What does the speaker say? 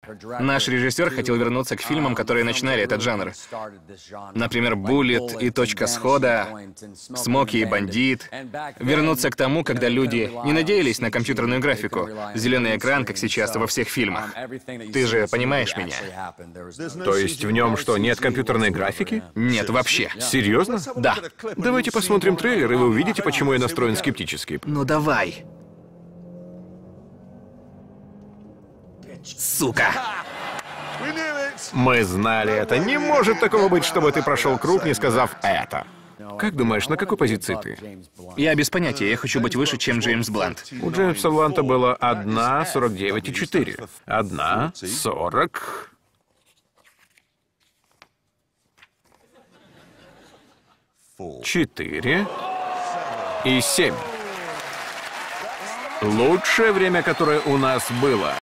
Наш режиссер хотел вернуться к фильмам, которые начинали этот жанр. Например, «Буллет» и «Точка схода», «Смоки и бандит». Вернуться к тому, когда люди не надеялись на компьютерную графику, зеленый экран, как сейчас во всех фильмах. Ты же понимаешь меня? То есть в нем что, нет компьютерной графики? Нет, вообще. Серьезно? Да. Давайте посмотрим трейлер, и вы увидите, почему я настроен скептически. Ну давай. Сука. Мы знали это. Не может такого быть, чтобы ты прошел круг, не сказав это. Как думаешь, на какой позиции ты? Я без понятия, я хочу быть выше, чем Джеймс Блант. У Джеймса Бланта было 1:49,4. 1:40. Четыре и 7. Лучшее время, которое у нас было.